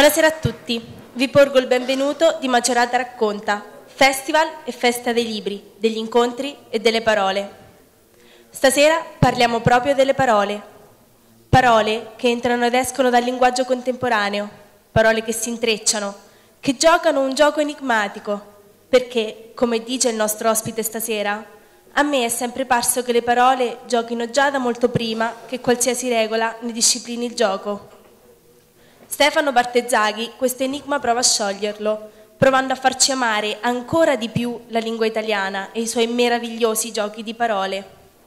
Buonasera a tutti, vi porgo il benvenuto di Macerata Racconta, festival e festa dei libri, degli incontri e delle parole. Stasera parliamo proprio delle parole, parole che entrano ed escono dal linguaggio contemporaneo, parole che si intrecciano, che giocano un gioco enigmatico, perché, come dice il nostro ospite stasera, a me è sempre parso che le parole giochino già da molto prima che qualsiasi regola ne disciplini il gioco. Stefano Bartezzaghi questo enigma prova a scioglierlo, provando a farci amare ancora di più la lingua italiana e i suoi meravigliosi giochi di parole.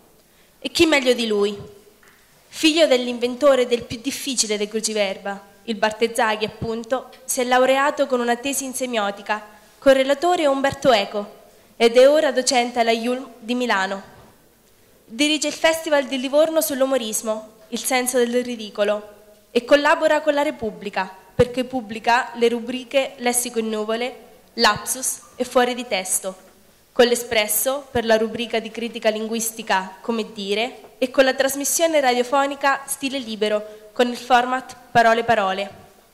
E chi meglio di lui? Figlio dell'inventore del più difficile dei cruciverba, il Bartezzaghi appunto, si è laureato con una tesi in semiotica, con relatore Umberto Eco, ed è ora docente alla IULM di Milano. Dirige il Festival di Livorno sull'umorismo, il senso del ridicolo, e collabora con la Repubblica, perché pubblica le rubriche Lessico in nuvole, Lapsus e Fuori di testo, con l'Espresso per la rubrica di critica linguistica Come dire e con la trasmissione radiofonica Stile Libero con il format Parole Parole.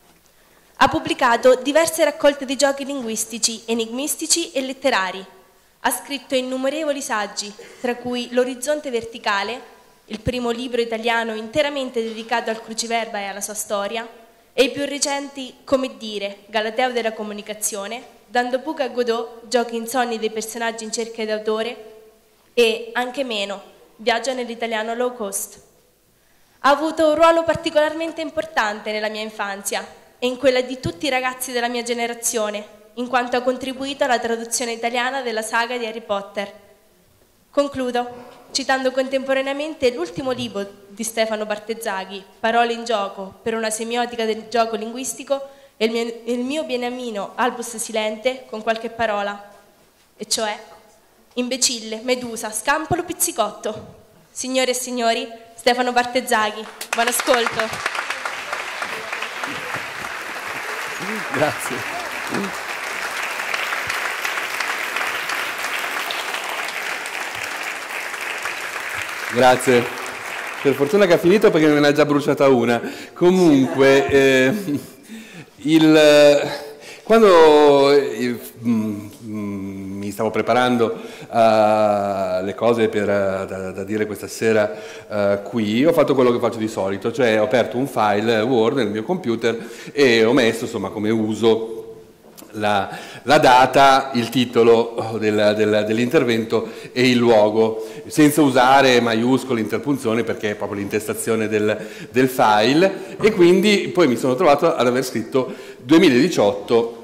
Ha pubblicato diverse raccolte di giochi linguistici, enigmistici e letterari. Ha scritto innumerevoli saggi, tra cui L'orizzonte verticale, il primo libro italiano interamente dedicato al cruciverba e alla sua storia, e i più recenti Come dire, Galateo della comunicazione, Dando buca a Godot, giochi insonni dei personaggi in cerca di autore, e Anche meno, Viaggio nell'italiano low cost. Ha avuto un ruolo particolarmente importante nella mia infanzia e in quella di tutti i ragazzi della mia generazione, in quanto ha contribuito alla traduzione italiana della saga di Harry Potter. Concludo citando contemporaneamente l'ultimo libro di Stefano Bartezzaghi, Parole in gioco, per una semiotica del gioco linguistico, e il mio beniamino Albus Silente con qualche parola, e cioè imbecille, medusa, scampolo, pizzicotto. Signore e signori, Stefano Bartezzaghi, buon ascolto. Grazie. Grazie. Per fortuna che ha finito perché me ne ha già bruciata una. Comunque, quando mi stavo preparando le cose da dire questa sera qui, ho fatto quello che faccio di solito, cioè ho aperto un file Word nel mio computer e ho messo, insomma, come uso la data, il titolo dell'intervento e il luogo, senza usare maiuscole, interpunzioni, perché è proprio l'intestazione del file, e quindi poi mi sono trovato ad aver scritto 2018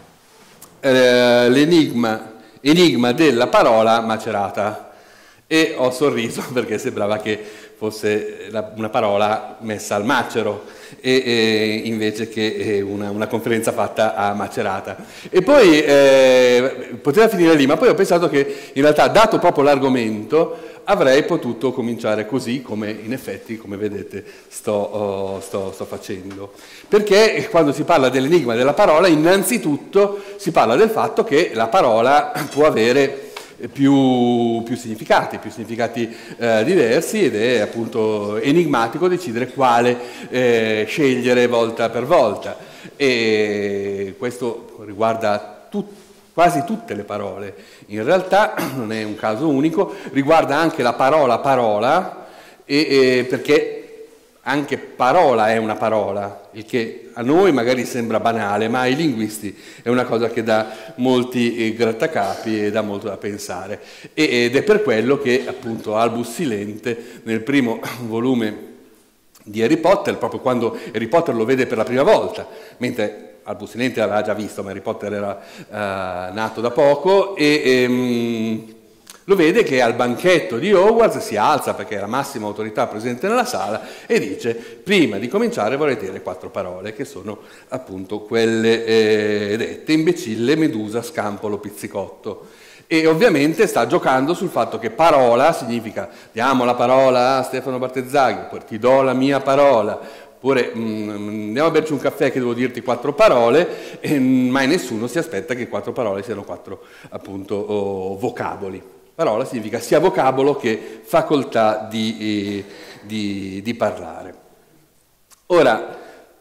enigma della parola macerata, e ho sorriso perché sembrava che fosse una parola messa al macero e invece che una conferenza fatta a Macerata. E poi poteva finire lì, ma poi ho pensato che in realtà, dato proprio l'argomento, avrei potuto cominciare così, come in effetti, come vedete, sto facendo. Perché quando si parla dell'enigma della parola, innanzitutto si parla del fatto che la parola può avere più significati diversi, ed è appunto enigmatico decidere quale scegliere volta per volta, e questo riguarda quasi tutte le parole. In realtà non è un caso unico, riguarda anche la parola, perché anche parola è una parola, il che a noi magari sembra banale, ma ai linguisti è una cosa che dà molti grattacapi e dà molto da pensare. Ed è per quello che appunto Albus Silente, nel primo volume di Harry Potter, proprio quando Harry Potter lo vede per la prima volta, mentre Albus Silente l'aveva già visto, ma Harry Potter era nato da poco, e lo vede che al banchetto di Hogwarts si alza, perché è la massima autorità presente nella sala, e dice: prima di cominciare vorrei dire 4 parole, che sono appunto quelle dette: imbecille, medusa, scampolo, pizzicotto. E ovviamente sta giocando sul fatto che parola significa diamo la parola a Stefano Bartezzaghi, poi ti do la mia parola, oppure andiamo a berci un caffè che devo dirti 4 parole, mai nessuno si aspetta che 4 parole siano 4 appunto vocaboli. Parola significa sia vocabolo che facoltà di parlare. Ora,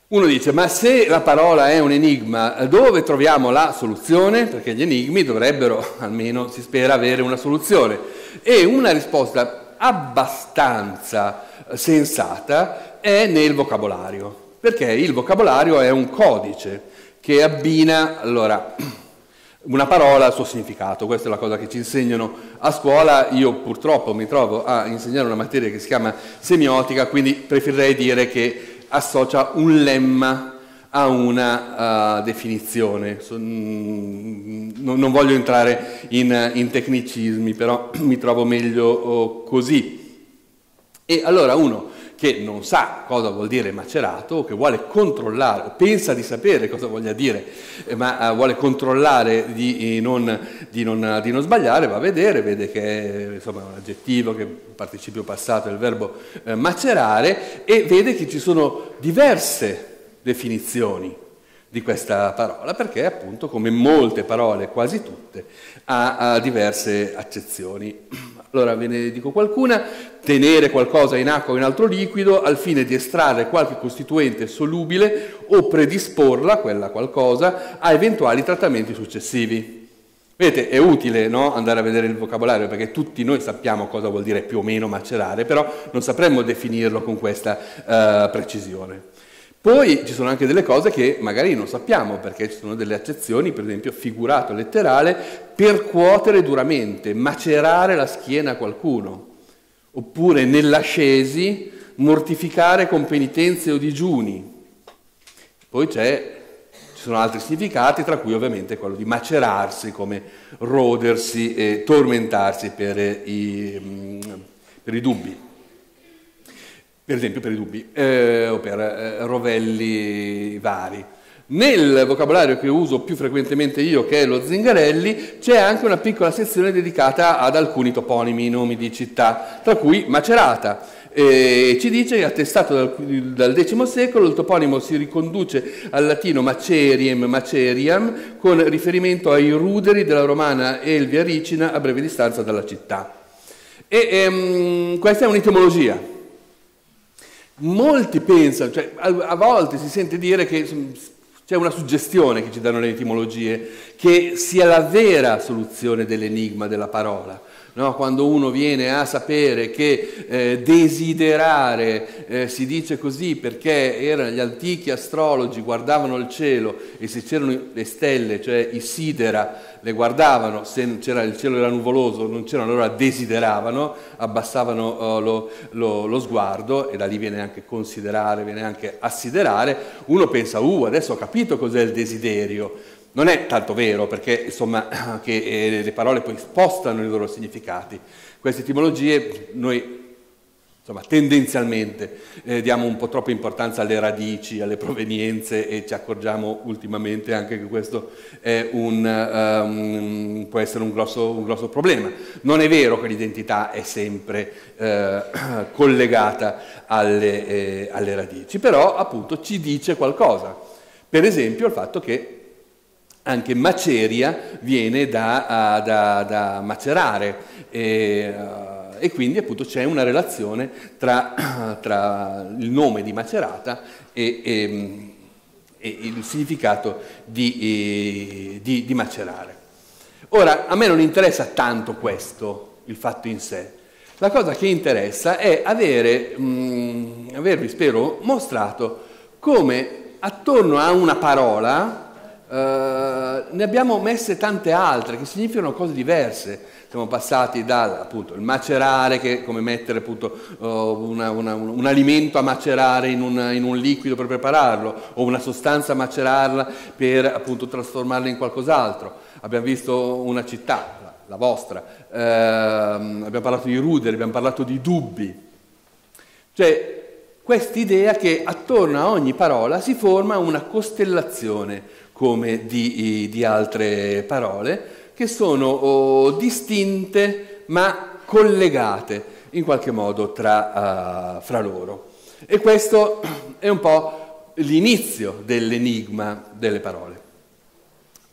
Uno dice, ma se la parola è un enigma, dove troviamo la soluzione? Perché gli enigmi dovrebbero, almeno si spera, avere una soluzione. E una risposta abbastanza sensata è nel vocabolario, perché il vocabolario è un codice che abbina, allora, una parola al suo significato. Questa è la cosa che ci insegnano a scuola. Io purtroppo mi trovo a insegnare una materia che si chiama semiotica, quindi preferirei dire che associa un lemma a una definizione. Non voglio entrare in tecnicismi, però mi trovo meglio così. E allora uno che non sa cosa vuol dire macerato, o che vuole controllare, o pensa di sapere cosa voglia dire, ma vuole controllare di non sbagliare, va a vedere, vede che è insomma, un aggettivo, che è un participio passato del verbo macerare, e vede che ci sono diverse definizioni di questa parola, perché appunto, come molte parole, quasi tutte, ha diverse accezioni. Allora ve ne dico qualcuna: tenere qualcosa in acqua o in altro liquido al fine di estrarre qualche costituente solubile o predisporla, quella qualcosa, a eventuali trattamenti successivi. Vedete, è utile, no, andare a vedere il vocabolario, perché tutti noi sappiamo cosa vuol dire più o meno macerare, però non sapremmo definirlo con questa precisione. Poi ci sono anche delle cose che magari non sappiamo, perché ci sono delle accezioni, per esempio figurato letterale, percuotere duramente, macerare la schiena a qualcuno, oppure nell'ascesi mortificare con penitenze o digiuni. Poi ci sono altri significati, tra cui ovviamente quello di macerarsi, come rodersi e tormentarsi per i dubbi. Per esempio per i dubbi o per rovelli vari. Nel vocabolario che uso più frequentemente io, che è lo Zingarelli, c'è anche una piccola sezione dedicata ad alcuni toponimi, nomi di città, tra cui Macerata. Ci dice che, attestato dal X secolo, il toponimo si riconduce al latino maceriem, maceriam, con riferimento ai ruderi della romana Elvia Ricina a breve distanza dalla città. Questa è un'etimologia. Molti pensano, cioè a volte si sente dire che c'è una suggestione che ci danno le etimologie, che sia la vera soluzione dell'enigma della parola. No? Quando uno viene a sapere che desiderare si dice così perché gli antichi astrologi guardavano il cielo e se c'erano le stelle, cioè i sidera, le guardavano, se il cielo era nuvoloso non c'erano, allora desideravano, abbassavano lo sguardo, e da lì viene anche considerare, viene anche assiderare. Uno pensa, adesso ho capito cos'è il desiderio. Non è tanto vero, perché insomma che le parole poi spostano i loro significati. Queste etimologie noi insomma tendenzialmente diamo un po' troppa importanza alle radici, alle provenienze, e ci accorgiamo ultimamente anche che questo è può essere un grosso problema. Non è vero che l'identità è sempre collegata alle radici, però appunto ci dice qualcosa. Per esempio il fatto che anche maceria viene da macerare, e quindi appunto c'è una relazione tra il nome di Macerata e il significato di macerare. Ora, a me non interessa tanto questo, il fatto in sé. La cosa che interessa è avervi, spero, mostrato come attorno a una parola ne abbiamo messe tante altre che significano cose diverse. Siamo passati dal appunto il macerare, che è come mettere appunto un alimento a macerare in un liquido per prepararlo, o una sostanza a macerarla per appunto trasformarla in qualcos'altro. Abbiamo visto una città, la vostra, abbiamo parlato di ruderi, abbiamo parlato di dubbi. Cioè quest'idea che attorno a ogni parola si forma una costellazione, come di altre parole, che sono distinte ma collegate in qualche modo fra loro. E questo è un po' l'inizio dell'enigma delle parole.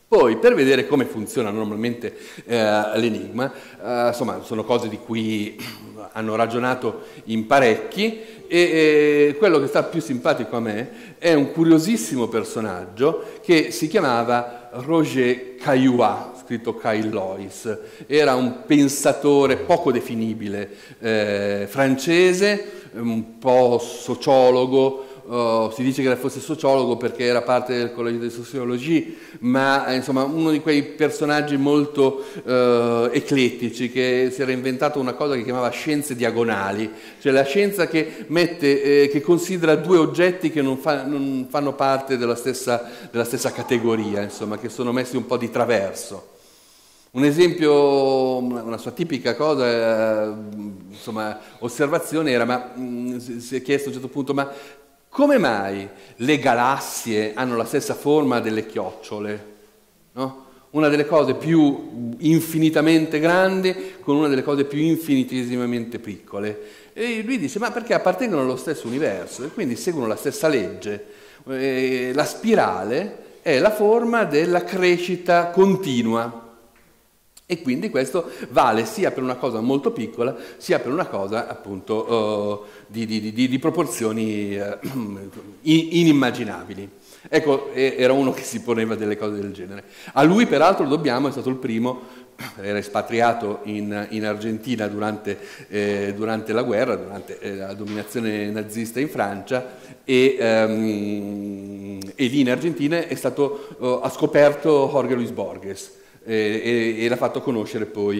Poi, per vedere come funziona normalmente l'enigma, insomma, sono cose di cui hanno ragionato in parecchi, e quello che sta più simpatico a me è un curiosissimo personaggio che si chiamava Roger Caillois, scritto Caillois. Era un pensatore poco definibile francese, un po' sociologo. Si dice che fosse sociologo perché era parte del Collège de Sociologie, ma insomma uno di quei personaggi molto eclettici, che si era inventato una cosa che chiamava scienze diagonali, cioè la scienza che che considera due oggetti che non fanno parte della stessa categoria, insomma, che sono messi un po' di traverso. Un esempio, una sua tipica cosa, insomma, osservazione era, ma si è chiesto a un certo punto, ma come mai le galassie hanno la stessa forma delle chiocciole? No? Una delle cose più infinitamente grandi con una delle cose più infinitesimamente piccole. E lui dice, ma perché appartengono allo stesso universo e quindi seguono la stessa legge. La spirale è la forma della crescita continua. E quindi questo vale sia per una cosa molto piccola, sia per una cosa appunto di proporzioni inimmaginabili. Ecco, era uno che si poneva delle cose del genere. A lui peraltro dobbiamo, è stato il primo, era espatriato in Argentina durante la guerra, durante la dominazione nazista in Francia, e lì in Argentina ha scoperto Jorge Luis Borges. E l'ha fatto conoscere poi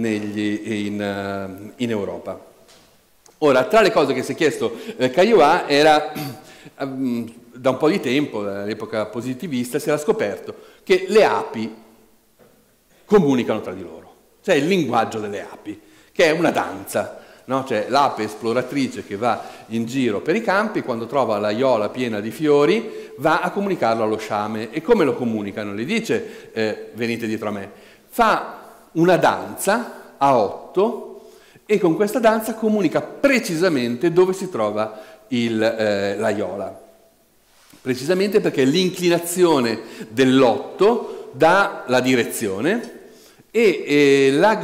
in Europa. Ora, tra le cose che si è chiesto Caillois era, da un po' di tempo, dall'epoca positivista, si era scoperto che le api comunicano tra di loro. C'è il linguaggio delle api, che è una danza. No? C'è l'ape esploratrice che va in giro per i campi, quando trova l'aiola piena di fiori va a comunicarlo allo sciame. E come lo comunicano? Le dice venite dietro a me. Fa una danza a 8 e con questa danza comunica precisamente dove si trova l'aiola. Precisamente perché l'inclinazione dell'8 dà la direzione e la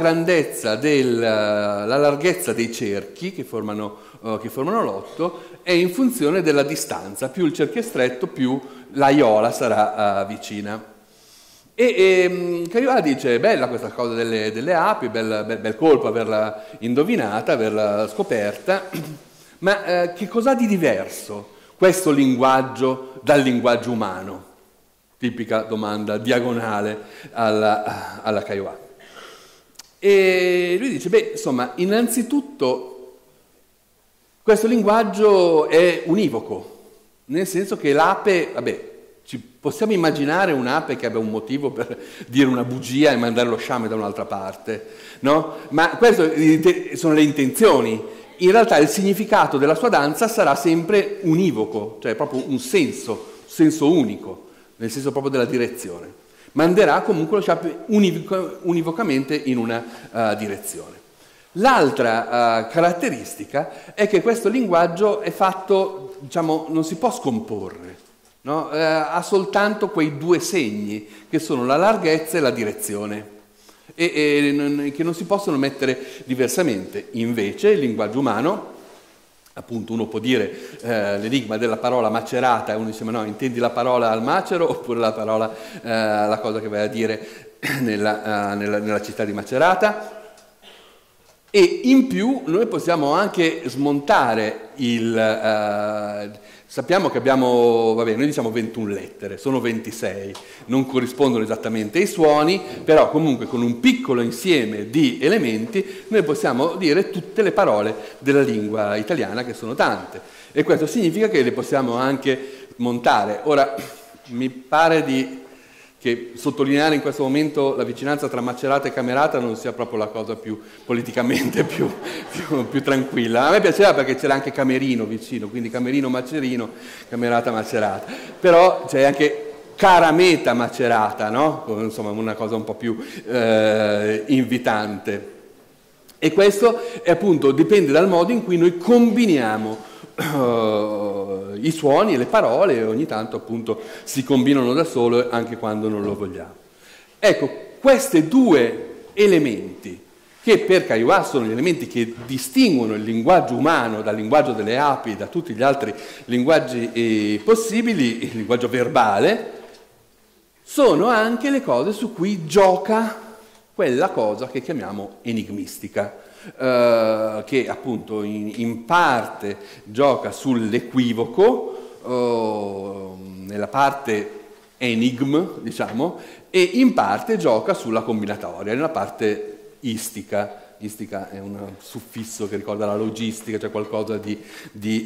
larghezza dei cerchi che formano l'8 è in funzione della distanza. Più il cerchio è stretto, più l'aiola sarà vicina. E Caillois dice, bella questa cosa delle api, bel colpo averla indovinata, averla scoperta, ma che cos'ha di diverso questo linguaggio dal linguaggio umano? Tipica domanda diagonale alla Caillois. E lui dice, beh, insomma, innanzitutto questo linguaggio è univoco, nel senso che l'ape, vabbè, ci possiamo immaginare un'ape che abbia un motivo per dire una bugia e mandare lo sciame da un'altra parte, no? Ma queste sono le intenzioni. In realtà il significato della sua danza sarà sempre univoco, cioè proprio un senso unico, nel senso proprio della direzione. Manderà comunque lo sciame univocamente in una direzione. L'altra caratteristica è che questo linguaggio è fatto, diciamo, non si può scomporre, no? Ha soltanto quei due segni che sono la larghezza e la direzione e che non si possono mettere diversamente. Invece il linguaggio umano, appunto, uno può dire l'enigma della parola macerata e uno dice ma no, intendi la parola al macero oppure la parola, la cosa che vai a dire nella città di Macerata. E in più noi possiamo anche smontare sappiamo che abbiamo, vabbè, noi diciamo 21 lettere, sono 26, non corrispondono esattamente ai suoni, però comunque con un piccolo insieme di elementi noi possiamo dire tutte le parole della lingua italiana, che sono tante, e questo significa che le possiamo anche montare. Ora, mi pare che sottolineare in questo momento la vicinanza tra Macerata e Camerata non sia proprio la cosa più politicamente più tranquilla. A me piaceva perché c'era anche Camerino vicino, quindi Camerino Macerino, Camerata Macerata. Però c'è anche Carameta Macerata, no? Insomma, una cosa un po' più invitante. E questo è appunto dipende dal modo in cui noi combiniamo i suoni e le parole, e ogni tanto appunto si combinano da solo anche quando non lo vogliamo. Ecco, questi due elementi, che per Caillois sono gli elementi che distinguono il linguaggio umano dal linguaggio delle api e da tutti gli altri linguaggi possibili, il linguaggio verbale, sono anche le cose su cui gioca quella cosa che chiamiamo enigmistica, che appunto in parte gioca sull'equivoco, nella parte enigm, diciamo, e in parte gioca sulla combinatoria, nella parte istica. Istica è un suffisso che ricorda la logistica, cioè qualcosa di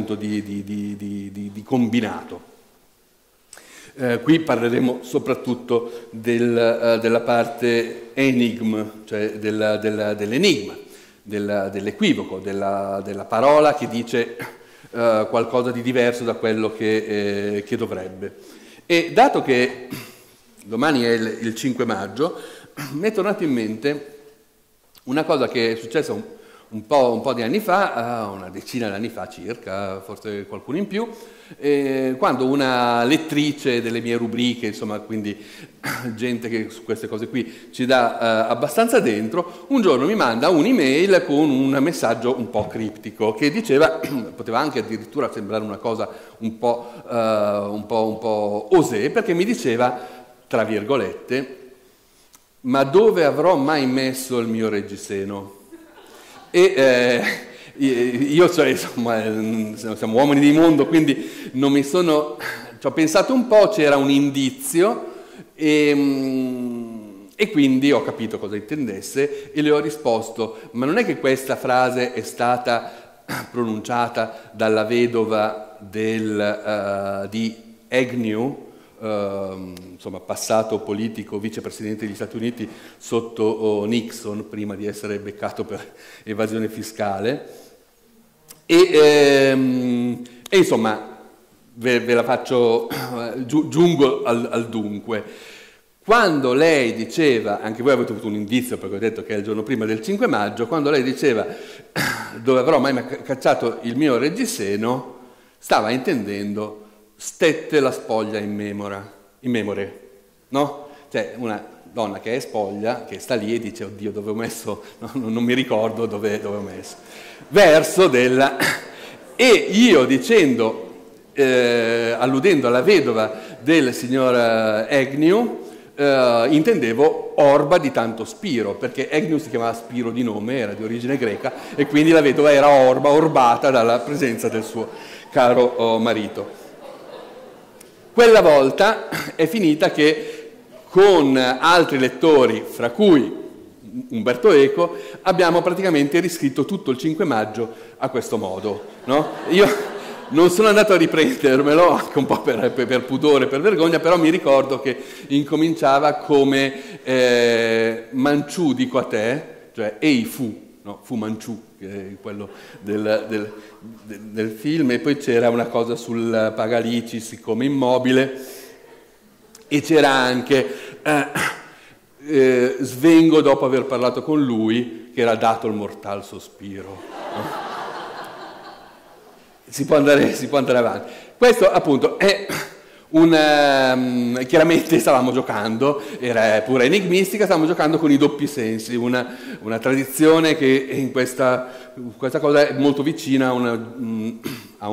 combinato. Qui parleremo soprattutto della parte enigm, cioè dell'enigma, dell'equivoco, della parola che dice qualcosa di diverso da quello che dovrebbe. E dato che domani è il 5 maggio, mi è tornato in mente una cosa che è successa un po' di anni fa, una decina di anni fa circa, forse qualcuno in più, quando una lettrice delle mie rubriche, insomma, quindi gente che su queste cose qui ci dà abbastanza dentro, un giorno mi manda un'email con un messaggio un po' criptico che diceva, poteva anche addirittura sembrare una cosa un po' osé, perché mi diceva, tra virgolette, ma dove avrò mai messo il mio reggiseno? E io, cioè, insomma, siamo uomini di mondo, quindi non mi sono... ci ho pensato un po', c'era un indizio e quindi ho capito cosa intendesse e le ho risposto, ma non è che questa frase è stata pronunciata dalla vedova di Agnew, insomma, passato politico, vicepresidente degli Stati Uniti sotto Nixon, prima di essere beccato per evasione fiscale, e insomma, ve la faccio, giungo al dunque. Quando lei diceva, anche voi avete avuto un indizio perché ho detto che è il giorno prima del 5 maggio, quando lei diceva dove avrò mai cacciato il mio reggiseno, stava intendendo stette la spoglia in memore, no? Cioè una donna che è spoglia, che sta lì e dice, oddio, dove ho messo, no, non mi ricordo dove ho messo. Verso della... E io dicendo, alludendo alla vedova del signor Agnew, intendevo orba di tanto Spiro, perché Agnew si chiamava Spiro di nome, era di origine greca, e quindi la vedova era orbata dalla presenza del suo caro marito. Quella volta è finita che con altri lettori, fra cui Umberto Eco, abbiamo praticamente riscritto tutto il 5 maggio a questo modo, no? Io non sono andato a riprendermelo, anche un po' per pudore, per vergogna, però mi ricordo che incominciava come Manciù dico a te, cioè Ei Fu, no? Fu Manciù, che è quello del film, e poi c'era una cosa sul Pagalicis come immobile, e c'era anche svengo dopo aver parlato con lui, che era dato il mortal sospiro. No? Si può andare avanti. Questo appunto è chiaramente stavamo giocando, era pure enigmistica, stavamo giocando con i doppi sensi, una tradizione che in questa cosa è molto vicina a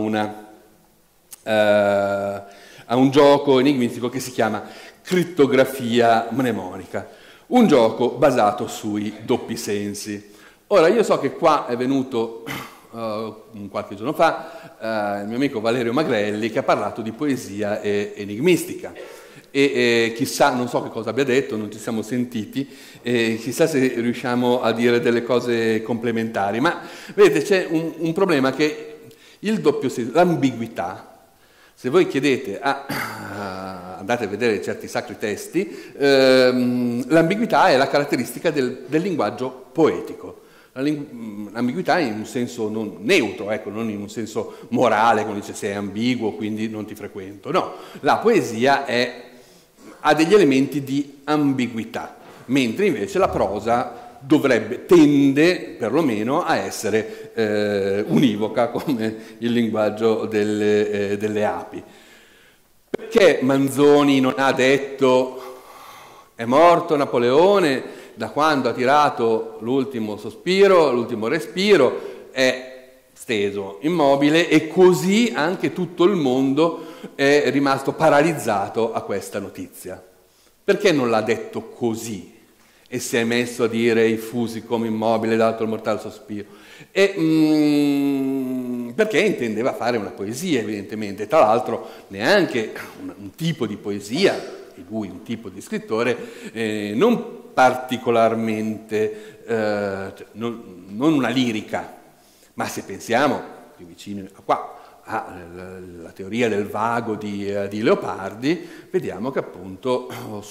un gioco enigmistico che si chiama crittografia mnemonica, un gioco basato sui doppi sensi. Ora, io so che qua è venuto qualche giorno fa il mio amico Valerio Magrelli, che ha parlato di poesia enigmistica e chissà, non so che cosa abbia detto, non ci siamo sentiti, chissà se riusciamo a dire delle cose complementari, ma vedete c'è un problema, che il doppio senso, l'ambiguità, se voi chiedete andate a vedere certi sacri testi, l'ambiguità è la caratteristica del linguaggio poetico. L'ambiguità in un senso non neutro, ecco, non in un senso morale, come dice sei ambiguo quindi non ti frequento, no, la poesia ha degli elementi di ambiguità, mentre invece la prosa tende perlomeno a essere univoca come il linguaggio delle api. Perché Manzoni non ha detto È morto Napoleone, da quando ha tirato l'ultimo sospiro, l'ultimo respiro, è steso, immobile, e così anche tutto il mondo è rimasto paralizzato a questa notizia. Perché non l'ha detto così e si è messo a dire i fusi come immobile dato il mortal sospiro? Perché intendeva fare una poesia, evidentemente. Tra l'altro neanche un tipo di poesia, e lui un tipo di scrittore, non particolarmente, non una lirica, ma se pensiamo più vicino a qua, la teoria del vago di Leopardi, vediamo che appunto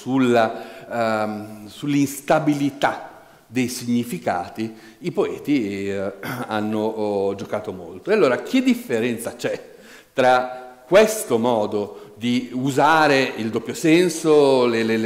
sull'instabilità dei significati i poeti hanno giocato molto. E allora che differenza c'è tra questo modo di usare il doppio senso,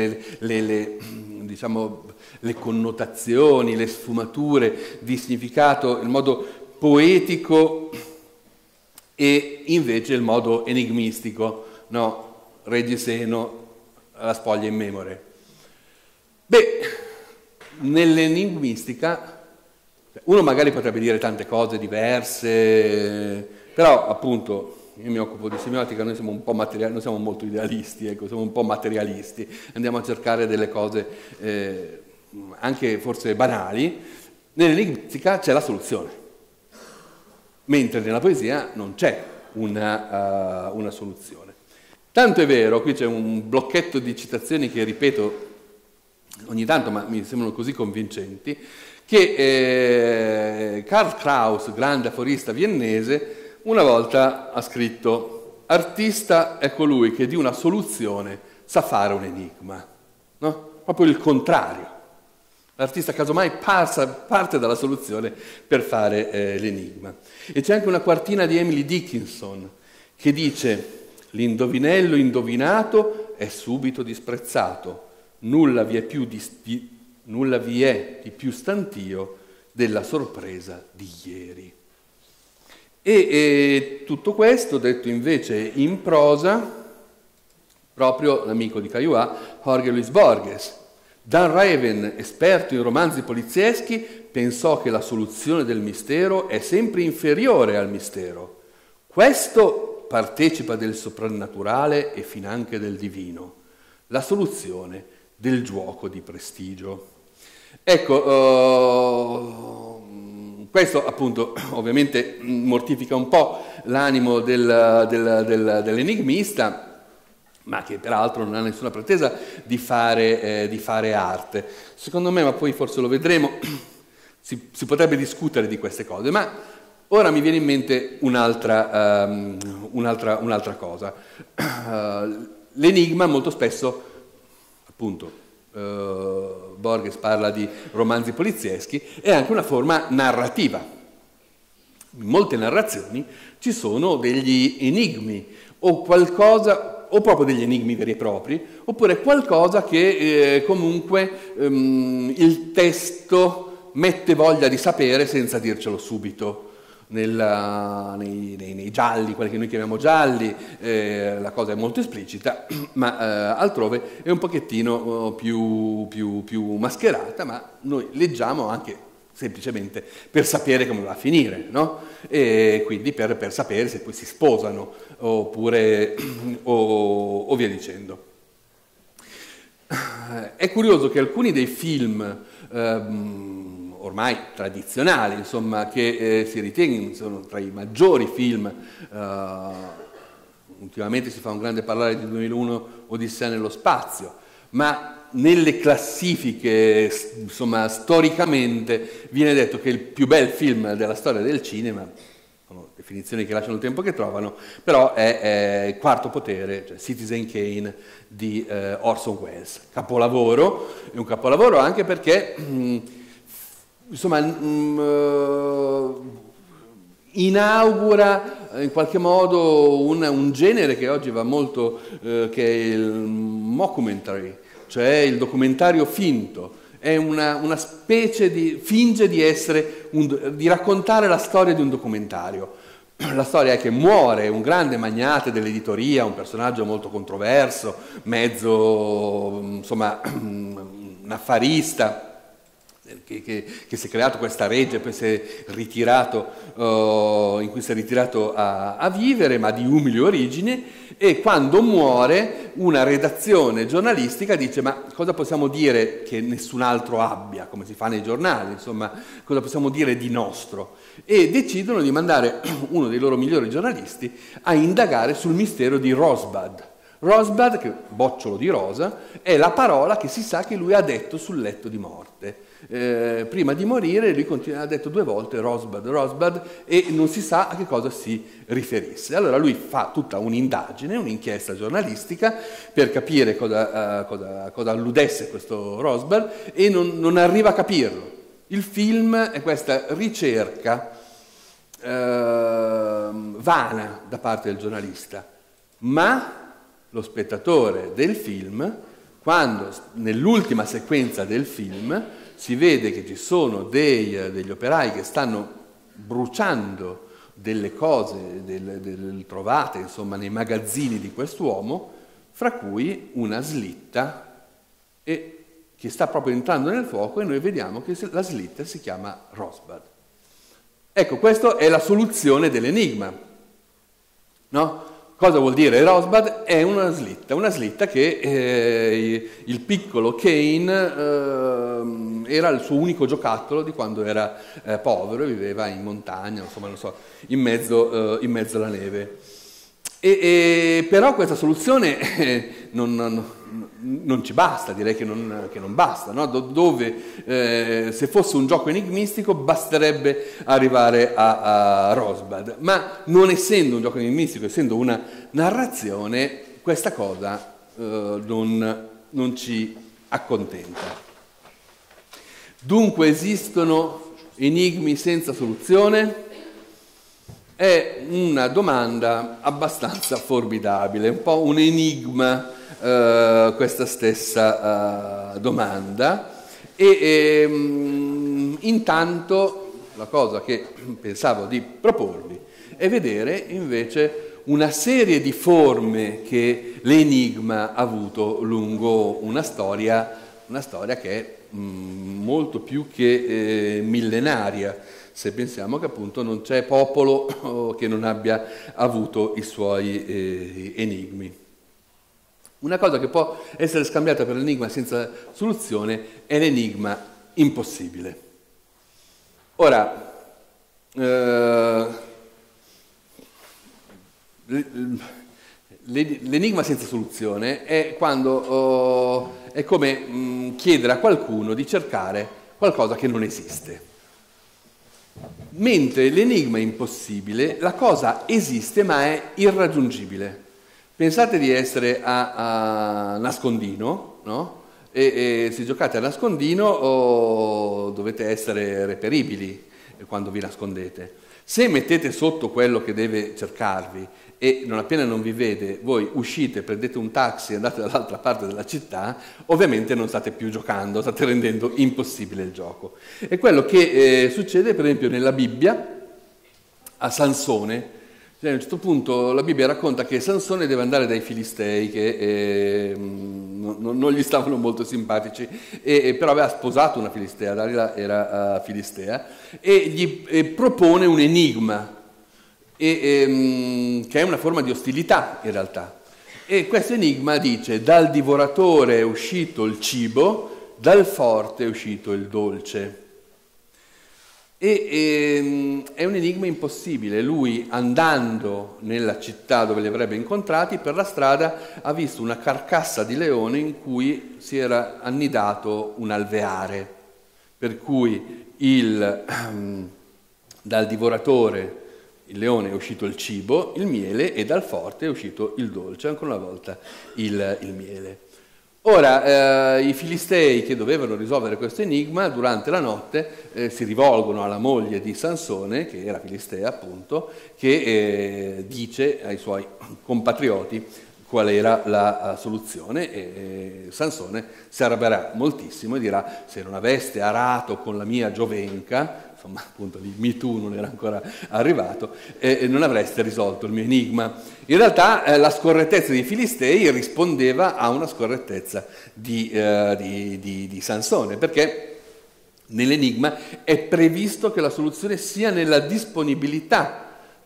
diciamo, le connotazioni, le sfumature di significato, il modo poetico e invece il modo enigmistico, no? Reggiseno, la spoglia in memore. Beh, nell'enigmistica uno magari potrebbe dire tante cose diverse, però appunto io mi occupo di semiotica, noi siamo un po' non siamo molto idealisti, ecco, siamo un po' materialisti, andiamo a cercare delle cose anche forse banali. Nell'enigmistica c'è la soluzione, mentre nella poesia non c'è una soluzione. Tanto è vero, qui c'è un blocchetto di citazioni che ripeto ogni tanto, ma mi sembrano così convincenti, che Karl Kraus, grande aforista viennese, una volta ha scritto: artista è colui che di una soluzione sa fare un enigma, no? Proprio il contrario. L'artista casomai parte dalla soluzione per fare l'enigma. E c'è anche una quartina di Emily Dickinson che dice: l'indovinello indovinato è subito disprezzato, nulla vi è di più stantio della sorpresa di ieri. E tutto questo detto invece in prosa, proprio l'amico di Caillois, Jorge Luis Borges. Dan Raven, esperto in romanzi polizieschi, pensò che la soluzione del mistero è sempre inferiore al mistero. Questo partecipa del soprannaturale e finanche del divino, la soluzione del giuoco di prestigio. Ecco, questo appunto ovviamente mortifica un po' l'animo dell'enigmista, ma che peraltro non ha nessuna pretesa di fare arte. Secondo me, ma poi forse lo vedremo, si potrebbe discutere di queste cose, ma ora mi viene in mente un'altra cosa. L'enigma molto spesso, appunto, Borges parla di romanzi polizieschi, è anche una forma narrativa. In molte narrazioni ci sono degli enigmi o qualcosa, o proprio degli enigmi veri e propri, oppure qualcosa che comunque il testo mette voglia di sapere senza dircelo subito. Nei gialli, quelli che noi chiamiamo gialli, la cosa è molto esplicita, ma altrove è un pochettino più mascherata, ma noi leggiamo anche semplicemente per sapere come va a finire, no? E quindi per sapere se poi si sposano oppure o via dicendo. È curioso che alcuni dei film ormai tradizionali, insomma, che si ritengono sono tra i maggiori film, ultimamente si fa un grande parlare di 2001 Odissea nello spazio, ma nelle classifiche, insomma, storicamente viene detto che il più bel film della storia del cinema, sono definizioni che lasciano il tempo che trovano, però è Quarto Potere, cioè Citizen Kane di Orson Welles. Capolavoro, è un capolavoro anche perché insomma inaugura in qualche modo un genere che oggi va molto, che è il mockumentary, cioè il documentario finto. È una specie di, finge di essere, di raccontare la storia di un documentario. La storia è che muore un grande magnate dell'editoria, un personaggio molto controverso, mezzo, insomma, un affarista che si è creato questa reggia, poi si è ritirato, in cui si è ritirato a vivere, ma di umili origini, e quando muore una redazione giornalistica dice: ma cosa possiamo dire che nessun altro abbia, come si fa nei giornali, insomma, cosa possiamo dire di nostro? E decidono di mandare uno dei loro migliori giornalisti a indagare sul mistero di Rosbud. Rosbud, che bocciolo di rosa, è la parola che si sa che lui ha detto sul letto di morte. Prima di morire lui ha detto 2 volte Rosbud, Rosbud, e non si sa a che cosa si riferisse. Allora lui fa tutta un'indagine, un'inchiesta giornalistica per capire cosa alludesse questo Rosbud, e non arriva a capirlo. Il film è questa ricerca vana da parte del giornalista, ma lo spettatore del film, quando nell'ultima sequenza del film si vede che ci sono degli operai che stanno bruciando delle cose trovate, insomma, nei magazzini di quest'uomo, fra cui una slitta, e che sta proprio entrando nel fuoco, e noi vediamo che la slitta si chiama Rosbud. Ecco, questa è la soluzione dell'enigma, no? Cosa vuol dire Rosbud? È una slitta che il piccolo Kane era il suo unico giocattolo di quando era povero e viveva in montagna, insomma, non so, in mezzo alla neve. Però questa soluzione non ci basta, direi che non basta, no? Dove se fosse un gioco enigmistico basterebbe arrivare a Rosbud, ma non essendo un gioco enigmistico, essendo una narrazione, questa cosa non ci accontenta. Dunque esistono enigmi senza soluzione? È una domanda abbastanza formidabile, un po' un enigma questa stessa domanda, e intanto la cosa che pensavo di proporvi è vedere invece una serie di forme che l'enigma ha avuto lungo una storia che è molto più che millenaria, se pensiamo che appunto non c'è popolo che non abbia avuto i suoi enigmi. Una cosa che può essere scambiata per l'enigma senza soluzione è l'enigma impossibile. Ora, l'enigma senza soluzione è quando è come chiedere a qualcuno di cercare qualcosa che non esiste. Mentre l'enigma impossibile, la cosa esiste ma è irraggiungibile. Pensate di essere a nascondino, no? E se giocate a nascondino dovete essere reperibili quando vi nascondete. Se mettete sotto quello che deve cercarvi e non appena non vi vede, voi uscite, prendete un taxi e andate dall'altra parte della città, ovviamente non state più giocando, state rendendo impossibile il gioco. È quello che succede per esempio nella Bibbia a Sansone. A un certo punto la Bibbia racconta che Sansone deve andare dai Filistei che non gli stavano molto simpatici, però aveva sposato una Filistea, Dalila era Filistea, e gli propone un enigma, che è una forma di ostilità in realtà. E questo enigma dice: dal divoratore è uscito il cibo, dal forte è uscito il dolce. È un enigma impossibile. Lui, andando nella città dove li avrebbe incontrati, per la strada ha visto una carcassa di leone in cui si era annidato un alveare, per cui dal divoratore, il leone, è uscito il cibo, il miele, e dal forte è uscito il dolce, ancora una volta il miele. Ora, i Filistei che dovevano risolvere questo enigma, durante la notte si rivolgono alla moglie di Sansone, che era Filistea appunto, che dice ai suoi compatrioti qual era la soluzione, e Sansone si arrabbierà moltissimo e dirà: se non aveste arato con la mia giovenca, insomma appunto lì Me Too non era ancora arrivato, non avreste risolto il mio enigma. In realtà la scorrettezza dei Filistei rispondeva a una scorrettezza di Sansone, perché nell'enigma è previsto che la soluzione sia nella disponibilità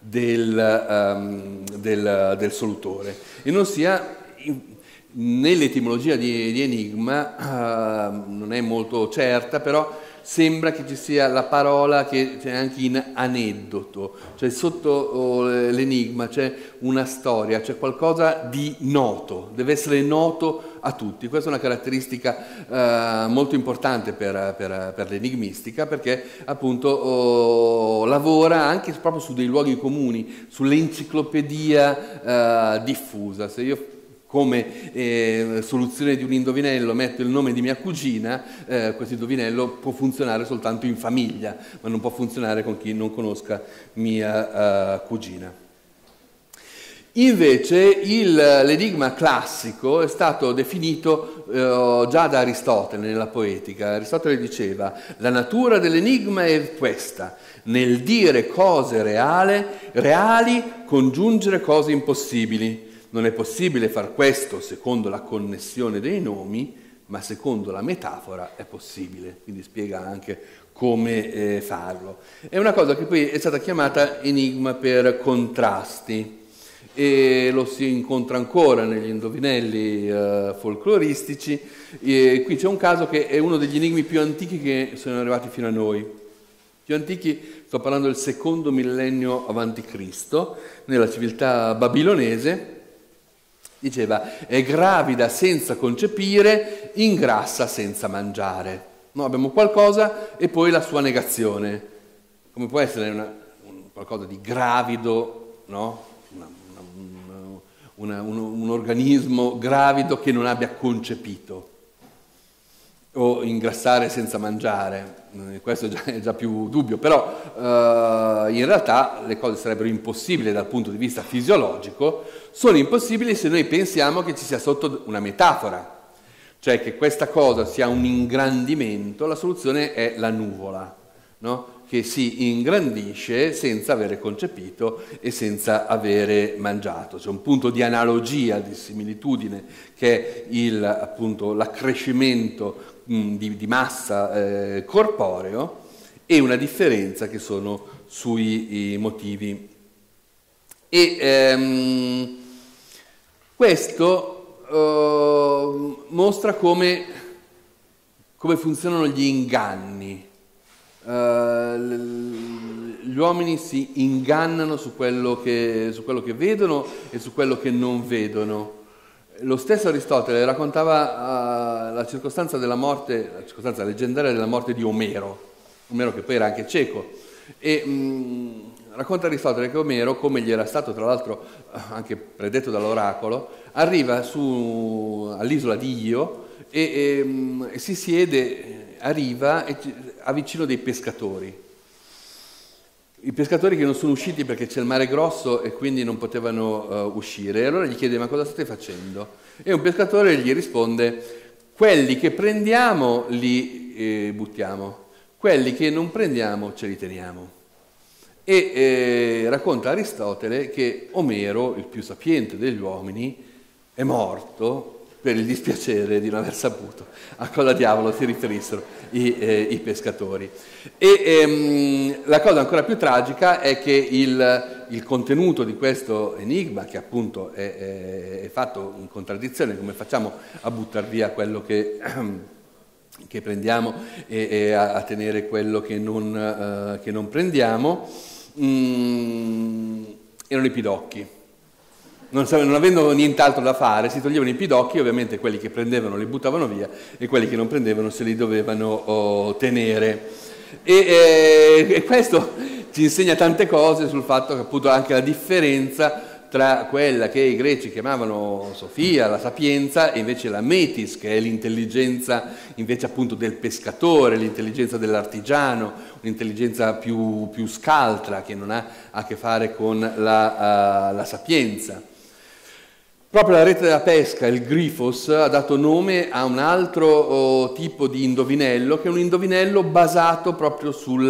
del solutore e non sia nell'etimologia di enigma, non è molto certa, però sembra che ci sia la parola che c'è anche in aneddoto, cioè sotto l'enigma c'è una storia, c'è qualcosa di noto, deve essere noto a tutti. Questa è una caratteristica molto importante per l'enigmistica, perché appunto lavora anche proprio su dei luoghi comuni, sull'enciclopedia diffusa. Se io come soluzione di un indovinello metto il nome di mia cugina, questo indovinello può funzionare soltanto in famiglia, ma non può funzionare con chi non conosca mia cugina. Invece l'enigma classico è stato definito già da Aristotele nella Poetica. Aristotele diceva: la natura dell'enigma è questa, nel dire cose reali congiungere cose impossibili. Non è possibile far questo secondo la connessione dei nomi, ma secondo la metafora è possibile. Quindi spiega anche come farlo. È una cosa che poi è stata chiamata enigma per contrasti e lo si incontra ancora negli indovinelli folcloristici. Qui c'è un caso che è uno degli enigmi più antichi che sono arrivati fino a noi. Più antichi, sto parlando del secondo millennio avanti Cristo, nella civiltà babilonese. Diceva: è gravida senza concepire, ingrassa senza mangiare. No, abbiamo qualcosa e poi la sua negazione. Come può essere qualcosa di gravido, no? Un organismo gravido che non abbia concepito? O ingrassare senza mangiare, questo è già più dubbio, però in realtà le cose sarebbero impossibili dal punto di vista fisiologico, sono impossibili se noi pensiamo che ci sia sotto una metafora, cioè che questa cosa sia un ingrandimento. La soluzione è la nuvola, no? Che si ingrandisce senza avere concepito e senza avere mangiato. C'è un punto di analogia, di similitudine, che è appunto l'accrescimento di massa corporeo, e una differenza che sono sui motivi. E questo mostra come funzionano gli inganni. Gli uomini si ingannano su quello che vedono e su quello che non vedono. Lo stesso Aristotele raccontava la circostanza leggendaria della morte di Omero che poi era anche cieco, e racconta Aristotele che Omero, come gli era stato tra l'altro anche predetto dall'oracolo, arriva all'isola di Io e si siede a riva e ha vicino dei pescatori. I pescatori che non sono usciti perché c'è il mare grosso e quindi non potevano uscire. E allora gli chiede: ma cosa state facendo? E un pescatore gli risponde: quelli che prendiamo li buttiamo, quelli che non prendiamo ce li teniamo. E racconta Aristotele che Omero, il più sapiente degli uomini, è morto per il dispiacere di non aver saputo a cosa diavolo si riferissero i pescatori. E la cosa ancora più tragica è che il contenuto di questo enigma, che appunto è fatto in contraddizione, come facciamo a buttar via quello che prendiamo e a tenere quello che non prendiamo, erano i pidocchi. Non avendo nient'altro da fare, si toglievano i pidocchi, ovviamente quelli che prendevano li buttavano via e quelli che non prendevano se li dovevano tenere. E questo ci insegna tante cose sul fatto che appunto anche la differenza tra quella che i greci chiamavano Sofia, la sapienza, e invece la metis, che è l'intelligenza invece appunto del pescatore, l'intelligenza dell'artigiano, un'intelligenza più scaltra che non ha a che fare con la sapienza. Proprio la rete della pesca, il Grifos, ha dato nome a un altro tipo di indovinello, che è un indovinello basato proprio su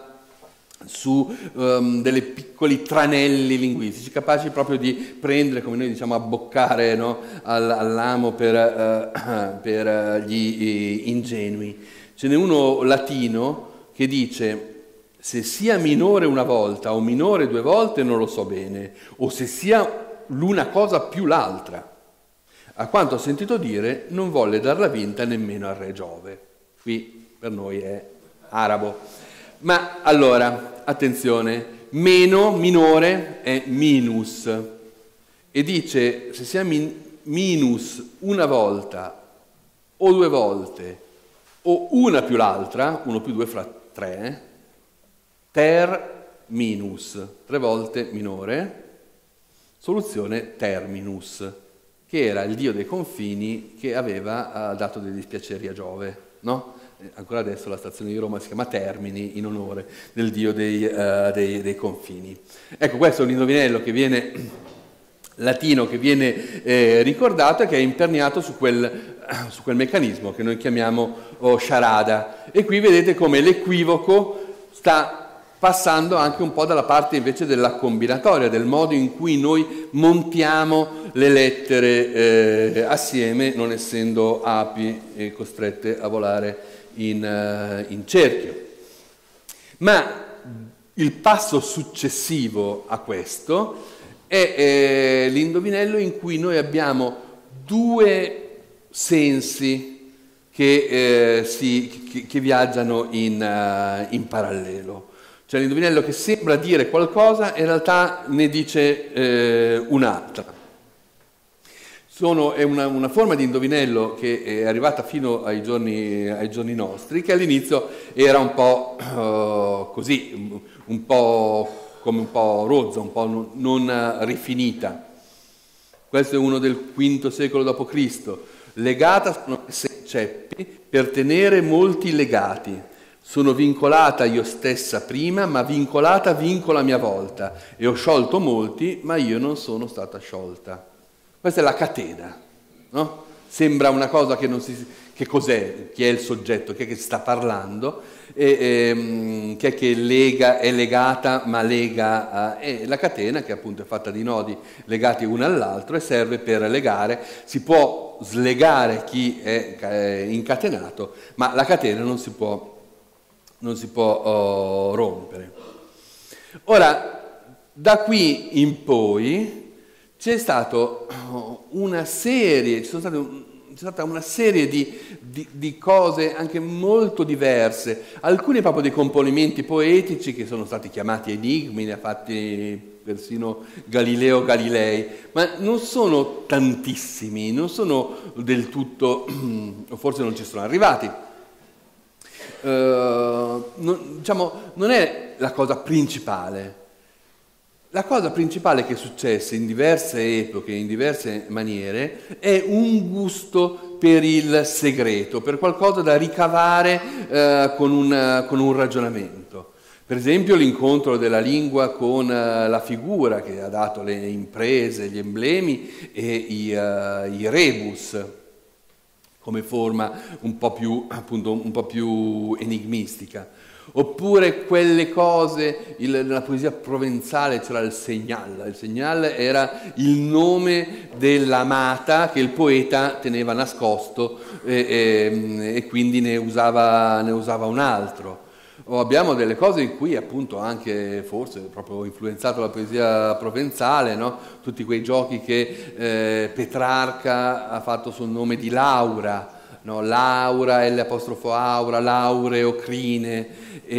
delle piccoli tranelli linguistici, capaci proprio di prendere, come noi diciamo, abboccare, no? all'amo per gli ingenui. Ce n'è uno latino che dice: se sia minore una volta o minore 2 volte non lo so bene, o se sia l'una cosa più l'altra. A quanto ho sentito dire, non volle darla vinta nemmeno al re Giove. Qui per noi è arabo. Ma allora, attenzione, meno, minore, è minus. E dice, se sia minus una volta o 2 volte, o una più l'altra, 1 più 2 fa 3, ter minus, 3 volte minore, soluzione terminus, che era il dio dei confini che aveva dato dei dispiaceri a Giove, no? Ancora adesso la stazione di Roma si chiama Termini in onore del dio dei confini. Ecco, questo è un indovinello che viene latino, che viene ricordato e che è imperniato su quel meccanismo che noi chiamiamo charada. E qui vedete come l'equivoco sta passando anche un po' dalla parte invece della combinatoria, del modo in cui noi montiamo le lettere assieme, non essendo api costrette a volare in cerchio. Ma il passo successivo a questo è l'indovinello in cui noi abbiamo 2 sensi che viaggiano in parallelo. Cioè l'indovinello che sembra dire qualcosa in realtà ne dice un'altra. È una forma di indovinello che è arrivata fino ai giorni nostri, che all'inizio era un po' così, un po' come un po' rozza, un po' non rifinita. Questo è uno del V secolo d.C. Legata sono 6 ceppi per tenere molti legati. Sono vincolata io stessa prima, ma vincolata vinco la mia volta, e ho sciolto molti, ma io non sono stata sciolta. Questa è la catena, no? Sembra una cosa che non si... Che cos'è? Chi è il soggetto? Chi è che sta parlando? Chi è che lega, è legata, ma lega... È la catena, che appunto è fatta di nodi legati uno all'altro e serve per legare. Si può slegare chi è incatenato, ma la catena non si può rompere. Ora, da qui in poi c'è stata una serie di cose anche molto diverse, alcune proprio dei componimenti poetici che sono stati chiamati enigmi, ne ha fatti persino Galileo Galilei, ma non sono tantissimi, non sono del tutto, o forse non ci sono arrivati. Non è la cosa principale. La cosa principale che è successa in diverse epoche, in diverse maniere, è un gusto per il segreto, per qualcosa da ricavare con un ragionamento. Per esempio l'incontro della lingua con la figura che ha dato le imprese, gli emblemi e i rebus, come forma un po' più enigmistica. Oppure quelle cose, nella poesia provenzale c'era il segnal. Il segnal era il nome dell'amata che il poeta teneva nascosto e quindi ne usava un altro. O abbiamo delle cose in cui appunto anche forse proprio influenzato la poesia provenzale, no? Tutti quei giochi che Petrarca ha fatto sul nome di Laura, no? Laura, l'apostrofo aura, laureo, crine,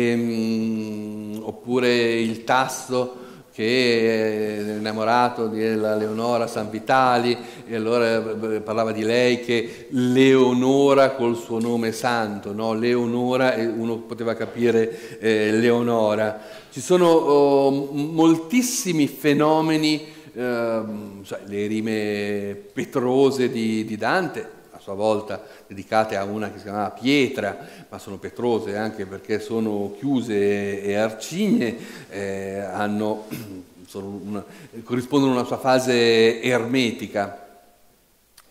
oppure il tasso che è innamorato della Leonora Sanvitali e allora parlava di lei che Leonora col suo nome santo, no? Leonora, e uno poteva capire Leonora. Ci sono moltissimi fenomeni, le rime petrose di Dante, a sua volta dedicate a una che si chiamava Pietra, ma sono petrose anche perché sono chiuse e arcigne, corrispondono a una sua fase ermetica.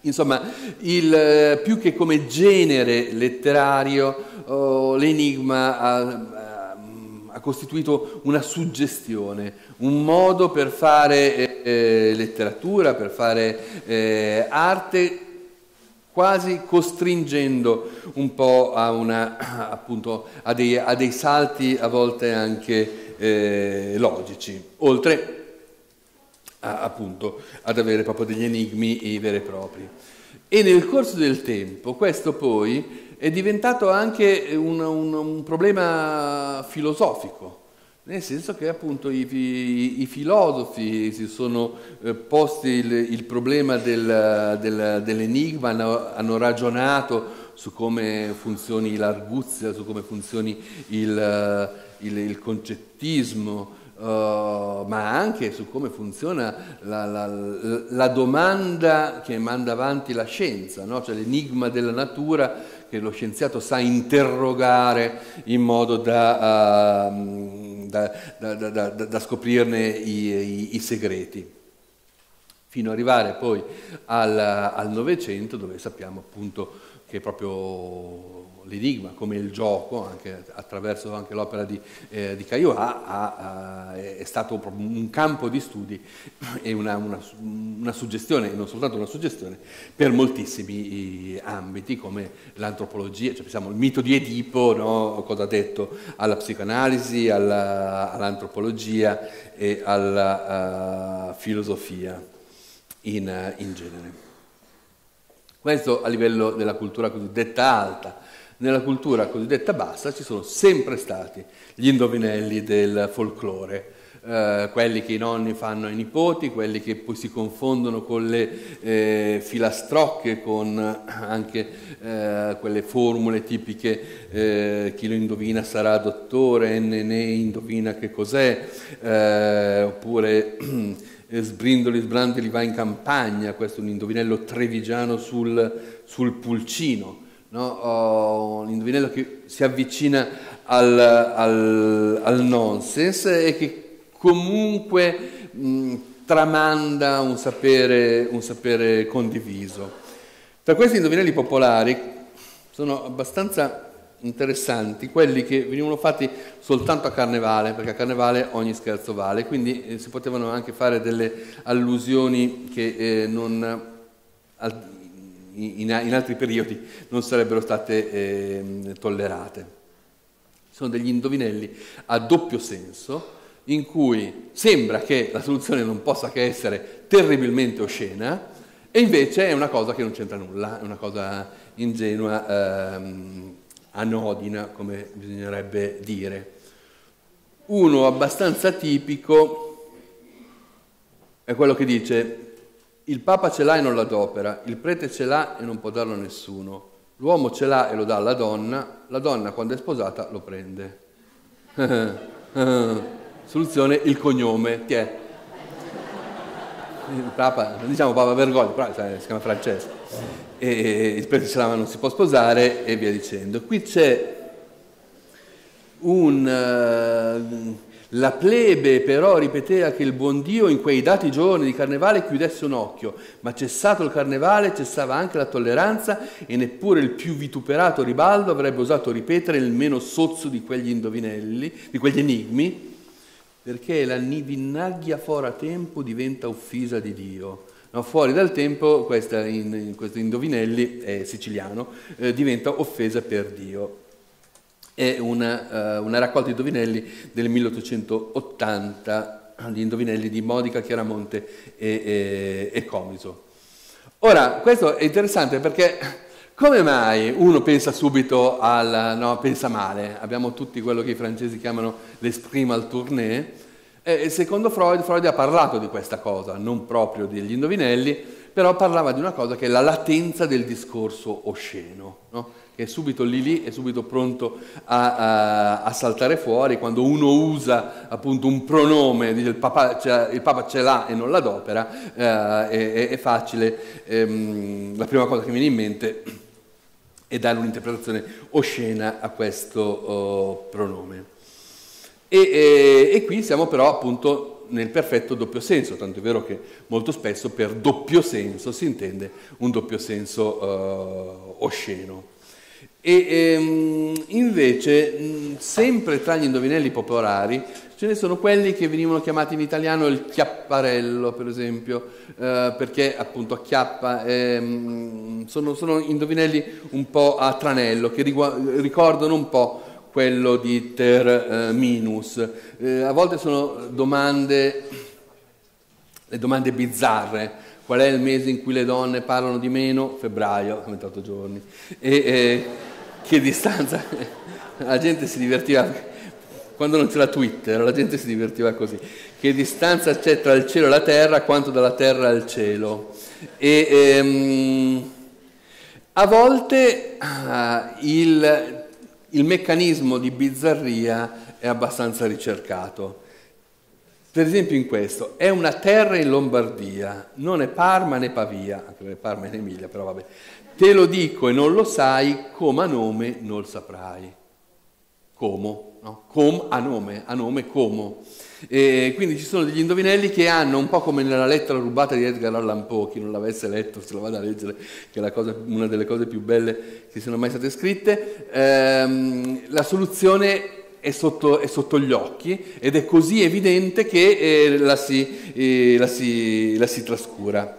Insomma, più che come genere letterario, l'enigma ha costituito una suggestione, un modo per fare letteratura, per fare arte, quasi costringendo un po' appunto, a dei salti a volte anche logici, oltre appunto ad avere proprio degli enigmi veri e propri. E nel corso del tempo questo poi è diventato anche un problema filosofico, nel senso che appunto i filosofi si sono posti il problema dell'enigma, hanno ragionato su come funzioni l'arguzia, su come funzioni il concettismo, ma anche su come funziona la domanda che manda avanti la scienza, no? Cioè l'enigma della natura che lo scienziato sa interrogare in modo da scoprirne i segreti, fino ad arrivare poi al Novecento, dove sappiamo appunto che proprio l'enigma, come il gioco, anche attraverso anche l'opera di Caillois, è stato un campo di studi e una suggestione, e non soltanto una suggestione, per moltissimi ambiti, come l'antropologia, cioè pensiamo al mito di Edipo, no? Cosa ha detto alla psicoanalisi, all'antropologia e alla filosofia in genere. Questo a livello della cultura cosiddetta alta. Nella cultura cosiddetta bassa ci sono sempre stati gli indovinelli del folklore, quelli che i nonni fanno ai nipoti, quelli che poi si confondono con le filastrocche, con anche quelle formule tipiche, chi lo indovina sarà dottore, ne indovina che cos'è, oppure sbrindoli sbrandoli va in campagna, questo è un indovinello trevigiano sul pulcino. No? Un indovinello che si avvicina al nonsense e che comunque tramanda un sapere condiviso. Tra questi indovinelli popolari sono abbastanza interessanti quelli che venivano fatti soltanto a Carnevale, perché a Carnevale ogni scherzo vale, quindi si potevano anche fare delle allusioni che in altri periodi non sarebbero state tollerate. Sono degli indovinelli a doppio senso, in cui sembra che la soluzione non possa che essere terribilmente oscena, e invece è una cosa che non c'entra nulla, è una cosa ingenua, anodina, come bisognerebbe dire. Uno abbastanza tipico è quello che dice: il Papa ce l'ha e non l'adopera, il prete ce l'ha e non può darlo a nessuno, l'uomo ce l'ha e lo dà alla donna, la donna quando è sposata lo prende. Soluzione: il cognome, chi è? Il Papa, non diciamo Papa Bergoglio, però si chiama Francesco, e il prete ce l'ha ma non si può sposare, e via dicendo. Qui c'è la plebe però ripeteva che il buon Dio in quei dati giorni di Carnevale chiudesse un occhio, ma cessato il Carnevale cessava anche la tolleranza, e neppure il più vituperato Ribaldo avrebbe osato ripetere il meno sozzo di quegli indovinelli, di quegli enigmi, perché la nivinnaglia fora tempo diventa offesa di Dio. No, fuori dal tempo, questo indovinelli, è siciliano, diventa offesa per Dio. È una raccolta di indovinelli del 1880, di indovinelli di Modica, Chiaramonte e Comiso. Ora, questo è interessante perché come mai uno pensa subito pensa male? Abbiamo tutti quello che i francesi chiamano l'esprit mal tourné. Secondo Freud ha parlato di questa cosa, non proprio degli indovinelli, però parlava di una cosa che è la latenza del discorso osceno, no? Che è subito lì, è subito pronto a saltare fuori quando uno usa appunto un pronome, dice il Papa ce l'ha e non l'adopera, è facile, la prima cosa che viene in mente è dare un'interpretazione oscena a questo pronome. E qui siamo però appunto nel perfetto doppio senso, tanto è vero che molto spesso per doppio senso si intende un doppio senso osceno. E invece, sempre tra gli indovinelli popolari, ce ne sono quelli che venivano chiamati in italiano il chiapparello, per esempio, perché appunto acchiappa, sono indovinelli un po' a tranello, che ricordano un po' quello di Ter Minus. A volte sono domande bizzarre. Qual è il mese in cui le donne parlano di meno? Febbraio, 28 giorni. Che distanza? La gente si divertiva, quando non c'era Twitter, la gente si divertiva così. Che distanza c'è tra il cielo e la terra, quanto dalla terra al cielo? A volte il meccanismo di bizzarria è abbastanza ricercato. Per esempio in questo, è una terra in Lombardia, non è Parma né Pavia, anche perché Parma è in Emilia, però vabbè. Te lo dico e non lo sai, come a nome non saprai. Como, no? Com a nome como. Quindi ci sono degli indovinelli che hanno, un po' come nella lettera rubata di Edgar Allan Poe, chi non l'avesse letto se lo vada a leggere, che è una delle cose più belle che siano mai state scritte, la soluzione è sotto gli occhi ed è così evidente che la si trascura.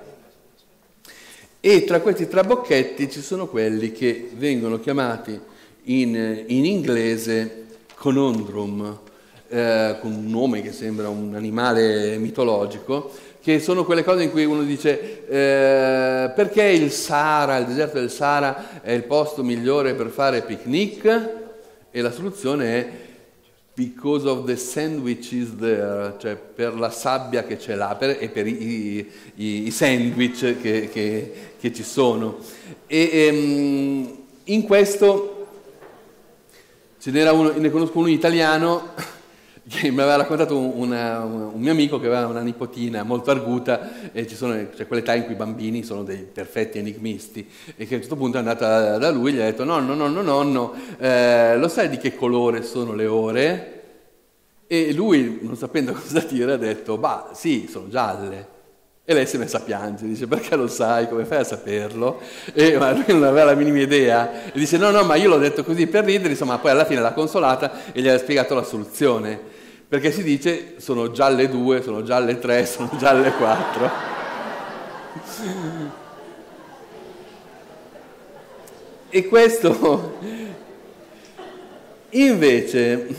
E tra questi trabocchetti ci sono quelli che vengono chiamati in inglese conundrum, con un nome che sembra un animale mitologico, che sono quelle cose in cui uno dice perché il deserto del Sahara è il posto migliore per fare picnic? E la soluzione è because of the sandwich is there, cioè per la sabbia che c'è là e per i sandwich che ci sono. In questo ne conosco uno italiano che mi aveva raccontato un mio amico che aveva una nipotina molto arguta, e c'è quell'età in cui i bambini sono dei perfetti enigmisti, e che a un certo punto è andata da lui e gli ha detto nonno, lo sai di che colore sono le ore? E lui, non sapendo cosa dire, ha detto bah sì, sono gialle. E lei si è messa a piangere, dice perché lo sai, come fai a saperlo? Ma lui non aveva la minima idea, e dice no, ma io l'ho detto così per ridere, insomma, poi alla fine l'ha consolata e gli ha spiegato la soluzione, perché si dice sono gialle 2, sono gialle 3, sono gialle 4. E questo invece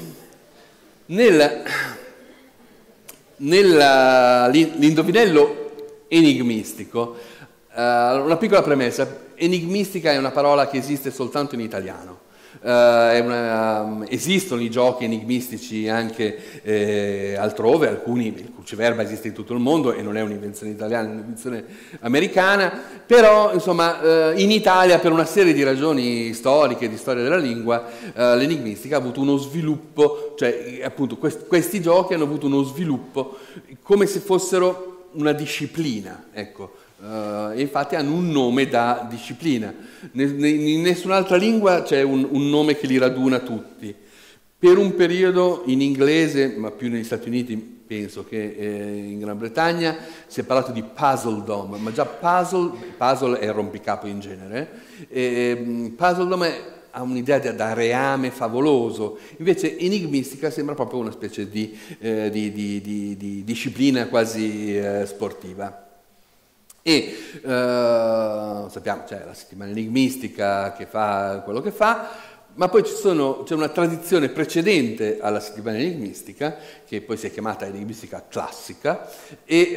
l'indovinello enigmistico, una piccola premessa: enigmistica è una parola che esiste soltanto in italiano. Esistono i giochi enigmistici anche altrove, il cruciverba esiste in tutto il mondo e non è un'invenzione italiana, è un'invenzione americana, però insomma in Italia, per una serie di ragioni storiche, di storia della lingua, l'enigmistica ha avuto uno sviluppo, cioè appunto questi giochi hanno avuto uno sviluppo come se fossero una disciplina, ecco. E infatti hanno un nome da disciplina. In nessun'altra lingua c'è un nome che li raduna tutti. Per un periodo in inglese, ma più negli Stati Uniti penso che in Gran Bretagna, si è parlato di puzzledom, ma già puzzle è rompicapo in genere, puzzledom ha un'idea da reame favoloso, invece enigmistica sembra proprio una specie di disciplina quasi sportiva. E sappiamo, c'è la settimana enigmistica che fa quello che fa, ma poi c'è una tradizione precedente alla settimana enigmistica, che poi si è chiamata enigmistica classica, e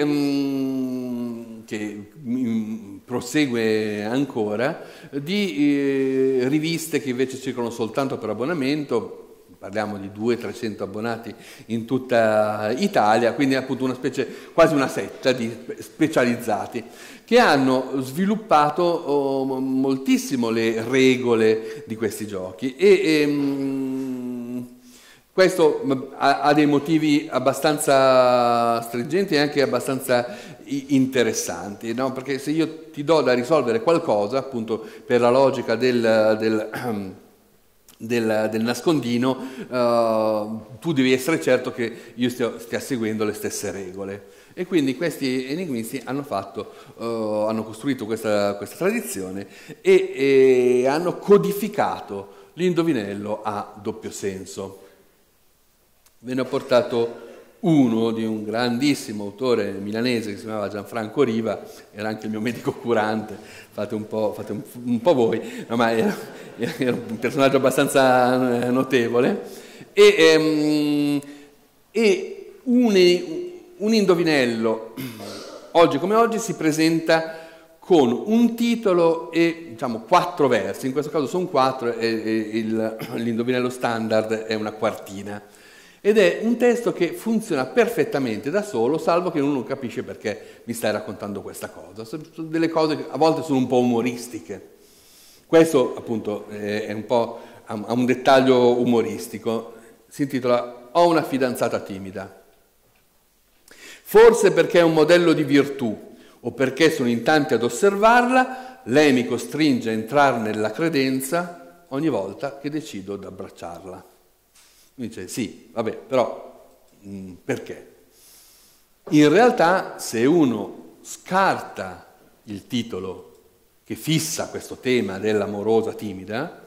che prosegue ancora, di riviste che invece circolano soltanto per abbonamento. Parliamo di 200-300 abbonati in tutta Italia, quindi appunto una specie, quasi una setta di specializzati, che hanno sviluppato moltissimo le regole di questi giochi, e questo ha dei motivi abbastanza stringenti e anche abbastanza interessanti, no? Perché se io ti do da risolvere qualcosa, appunto per la logica del del nascondino, tu devi essere certo che io stia seguendo le stesse regole. E quindi questi enigmisti hanno costruito questa tradizione e hanno codificato l'indovinello a doppio senso. Ve ne ho portato uno di un grandissimo autore milanese che si chiamava Gianfranco Riva, era anche il mio medico curante, fate un po' voi, no, ma era un personaggio abbastanza notevole, e un indovinello oggi come oggi si presenta con un titolo e diciamo 4 versi, in questo caso sono 4 e l'indovinello standard è una quartina. Ed è un testo che funziona perfettamente da solo, salvo che uno non capisce perché mi stai raccontando questa cosa. Sono delle cose che a volte sono un po' umoristiche. Questo appunto è un po' ha un dettaglio umoristico. Si intitola Ho una fidanzata timida. Forse perché è un modello di virtù o perché sono in tanti ad osservarla, lei mi costringe a entrare nella credenza ogni volta che decido di abbracciarla. Mi dice sì, vabbè, però perché? In realtà se uno scarta il titolo che fissa questo tema dell'amorosa timida,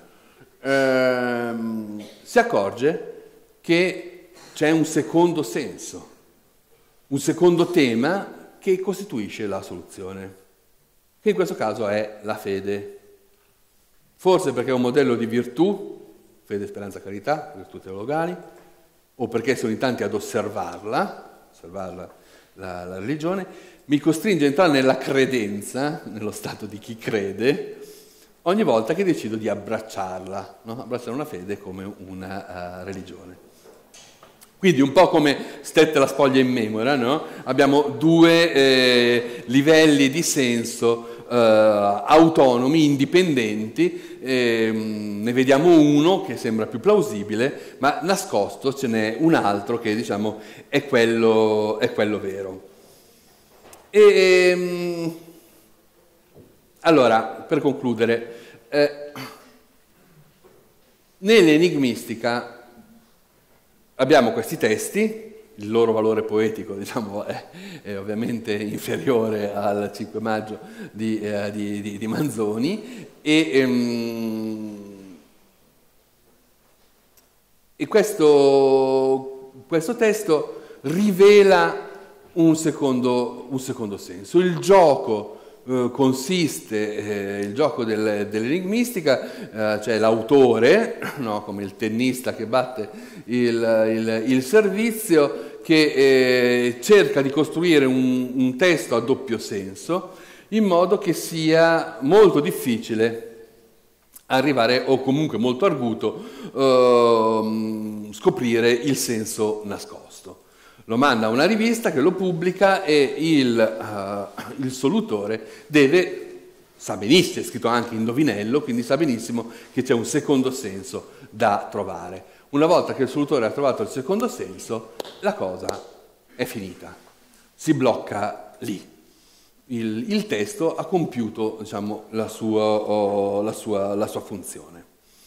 si accorge che c'è un secondo senso, un secondo tema che costituisce la soluzione, che in questo caso è la fede. Forse perché è un modello di virtù, fede, speranza, carità, virtù teologali, o perché sono in tanti ad osservarla la religione, mi costringe a entrare nella credenza, nello stato di chi crede, ogni volta che decido di abbracciarla, no? Abbracciare una fede come una religione. Quindi un po' come stette la spoglia in memora, no? Abbiamo 2 livelli di senso autonomi, indipendenti, ne vediamo uno che sembra più plausibile, ma nascosto ce n'è un altro che diciamo è quello vero. Allora, per concludere, nell'enigmistica abbiamo questi testi, il loro valore poetico diciamo, è ovviamente inferiore al 5 maggio di Manzoni e questo testo rivela un secondo senso. Il gioco consiste, il gioco dell'enigmistica, cioè l'autore, no, come il tennista che batte il servizio, che cerca di costruire un testo a doppio senso in modo che sia molto difficile arrivare, o comunque molto arguto, scoprire il senso nascosto. Lo manda a una rivista che lo pubblica e il solutore sa benissimo, è scritto anche indovinello, quindi sa benissimo che c'è un secondo senso da trovare. Una volta che il solutore ha trovato il secondo senso, la cosa è finita, si blocca lì. Il testo ha compiuto diciamo, la sua funzione.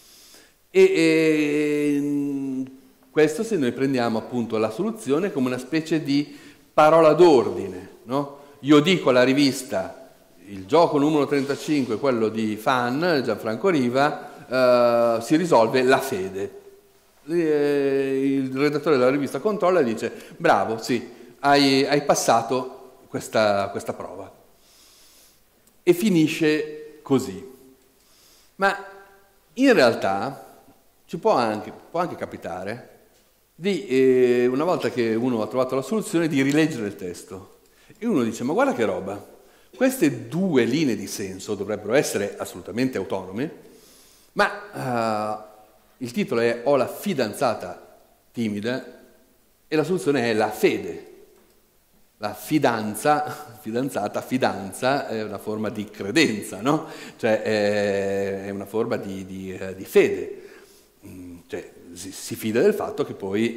Questo se noi prendiamo appunto la soluzione come una specie di parola d'ordine, no? Io dico alla rivista il gioco numero 35, quello di Fan, Gianfranco Riva, si risolve la fede. Il redattore della rivista controlla e dice bravo, sì, hai passato questa prova. E finisce così. Ma in realtà ci può anche capitare di, una volta che uno ha trovato la soluzione, di rileggere il testo. E uno dice, ma guarda che roba, queste 2 linee di senso dovrebbero essere assolutamente autonome, ma il titolo è Ho la fidanzata timida e la soluzione è la fede. La fidanza è una forma di credenza, no? Cioè è una forma di fede. Cioè, si fida del fatto che poi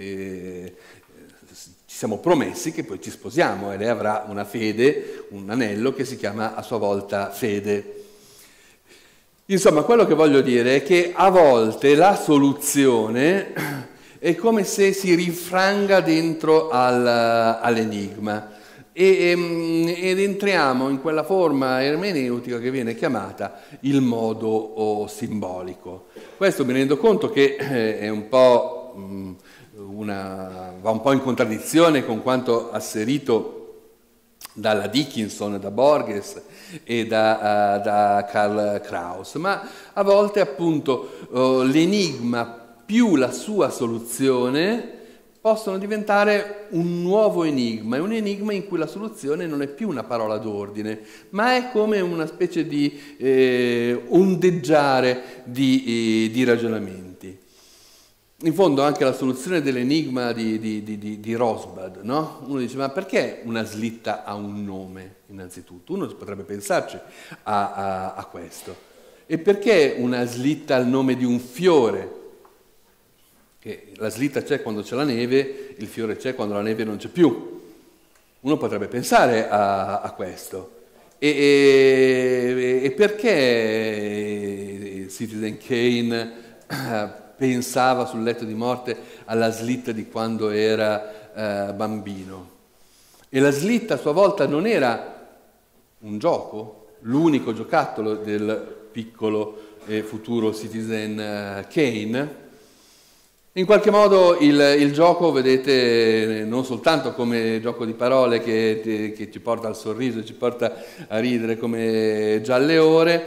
ci siamo promessi che poi ci sposiamo e lei avrà una fede, un anello che si chiama a sua volta fede. Insomma, quello che voglio dire è che a volte la soluzione è come se si rinfranga dentro all'enigma ed entriamo in quella forma ermeneutica che viene chiamata il modo simbolico. Questo mi rendo conto che è un po' va un po' in contraddizione con quanto asserito dalla Dickinson, da Borges e da Karl Kraus, ma a volte appunto l'enigma più la sua soluzione possono diventare un nuovo enigma, è un enigma in cui la soluzione non è più una parola d'ordine, ma è come una specie di ondeggiare di ragionamenti. In fondo anche la soluzione dell'enigma di Rosbaud, no? Uno dice, ma perché una slitta ha un nome, innanzitutto? Uno potrebbe pensarci a questo. E perché una slitta ha il nome di un fiore? Che la slitta c'è quando c'è la neve, il fiore c'è quando la neve non c'è più. Uno potrebbe pensare a questo. E perché Citizen Kane pensava sul letto di morte alla slitta di quando era bambino? E la slitta a sua volta non era un gioco, l'unico giocattolo del piccolo e futuro Citizen Kane. In qualche modo il gioco, vedete, non soltanto come gioco di parole che ci porta al sorriso, ci porta a ridere come già alle ore,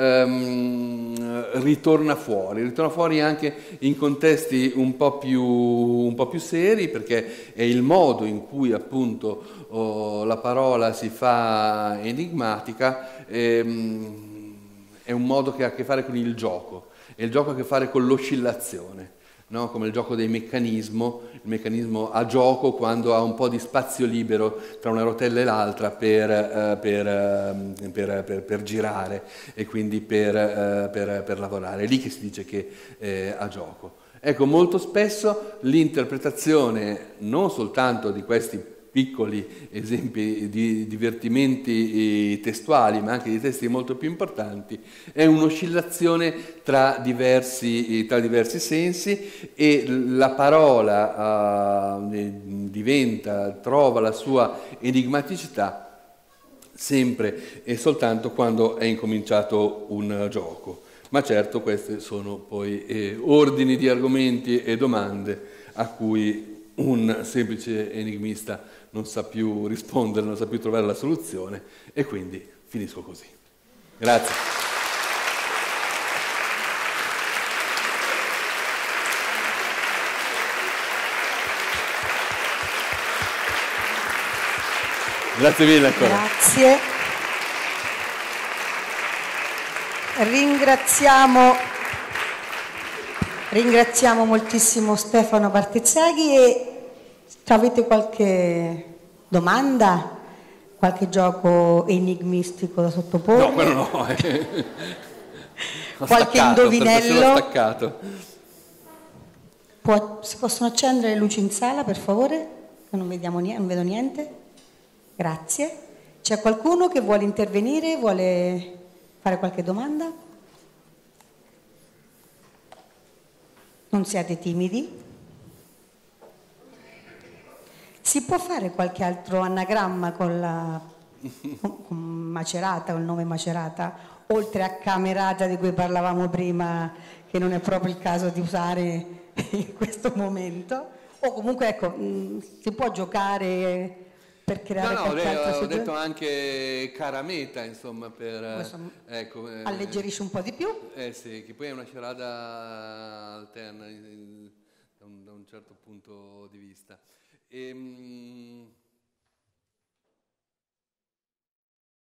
ritorna fuori anche in contesti un po' più seri, perché è il modo in cui appunto la parola si fa enigmatica, è un modo che ha a che fare con il gioco, e il gioco ha a che fare con l'oscillazione. No? Come il gioco il meccanismo a gioco quando ha un po' di spazio libero tra una rotella e l'altra per girare e quindi per lavorare. È lì che si dice che a gioco. Ecco, molto spesso l'interpretazione non soltanto di questi piccoli esempi di divertimenti testuali, ma anche di testi molto più importanti, è un'oscillazione tra diversi sensi, e la parola trova la sua enigmaticità sempre e soltanto quando è incominciato un gioco. Ma certo questi sono poi ordini di argomenti e domande a cui un semplice enigmista non sa più rispondere, non sa più trovare la soluzione, e quindi finisco così. Grazie. Grazie mille ancora. Grazie. Ringraziamo moltissimo Stefano Bartezzaghi. E avete qualche domanda? Qualche gioco enigmistico da sottoporre? No, quello no. Qualche indovinello? Staccato. Si possono accendere le luci in sala, per favore? Che non vedo niente. Grazie. C'è qualcuno che vuole intervenire? Vuole fare qualche domanda? Non siate timidi. Si può fare qualche altro anagramma con Macerata, con il nome Macerata, oltre a Camerata di cui parlavamo prima, che non è proprio il caso di usare in questo momento? O comunque, ecco, si può giocare per creare qualche altro soggetto? Ho detto anche Carameta, insomma, per alleggerisce un po' di più? Sì, che poi è una charada alterna da un certo punto di vista.